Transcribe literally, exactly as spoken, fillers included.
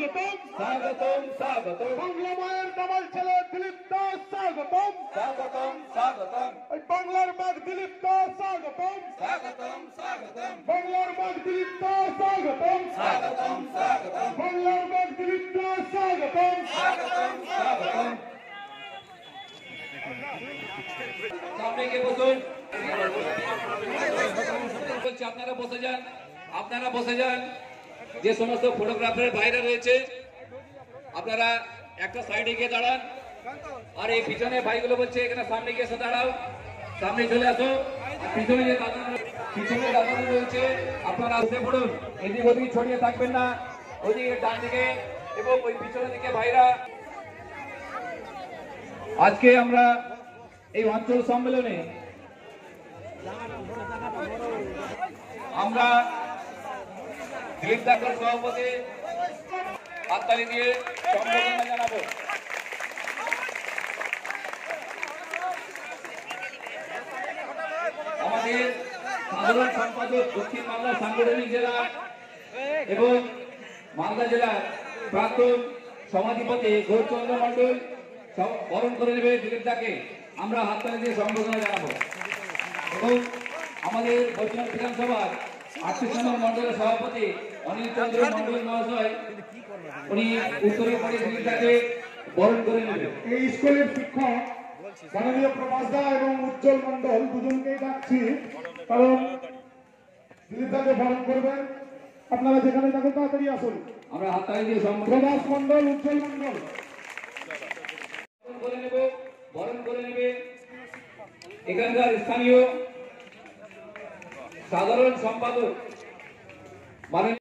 স্বাগতম স্বাগতম স্বাগতম বাংলা মায়ের দামাল ছেলে দিলীপ দাস স্বাগতম স্বাগতম স্বাগতম বাংলার বাঘ দিলীপ দাস স্বাগতম স্বাগতম স্বাগতম বাংলার বাঘ দিলীপ দাস স্বাগতম স্বাগতম স্বাগতম বাংলার বাঘ দিলীপ দাস স্বাগতম স্বাগতম স্বাগতম সামনে কে বসুন বলছি আপনারা বসে যান আপনারা বসে যান যে সমস্ত ফটোগ্রাফারের বাইরে রয়েছে আপনারা একটা সাইডে গিয়ে দাঁড়ান আর এই পিছনে ভাইগুলো বলছে এখানে সামনে গিয়ে এসে দাঁড়াও সামনে চলে আসো পিছনে যে দাদা পিছনে দাদারা রয়েছে আপনারা আসতে পড়ুন এদিক ওদিক ছড়িয়ে থাকবেন না ওদিকে ডান দিকে এবং ওই পিছনের দিকে ভাইরা আজকে আমরা এই অঞ্চল সম্মেলনে আমরা দিলীপ দাসের সভাপতি হাততালি দিয়ে সম্বোধনা জানাবো। আমাদের সাধারণ সম্পাদক দক্ষিণ মালদা সাংগঠনিক জেলা এবং মালদা জেলার প্রাক্তন সভাধিপতি গৌরচন্দ্র মন্ডল বরণ করে নেবে দিলীপ দাকে আমরা হাততালি দিয়ে সম্বোধনা জানাবো এবং আমাদের বৈষ্ণব বিধানসভার আটত্রিশ নম্বর মন্ডলের সভাপতি অনিল চন্দ্র মন্ডল মহাশয় উনি উত্তরে পড়ে দিলীপ দাকে বরণ করে নেবেন। এই স্কুলের শিক্ষক মাননীয় প্রভাস দা এবং উজ্জ্বল মন্ডল দুজনকেই ডাকছি কারণ দিলীপ দাকে বরণ করবেন। আপনারা যেখানে থাকুন তাড়াতাড়ি আসুন। আমরা হাততালি দিয়ে প্রভাস মন্ডল উজ্জ্বল মন্ডল করে নেব বরণ করে নেবে এখানকার স্থানীয় সাধারণ সম্পাদক মানে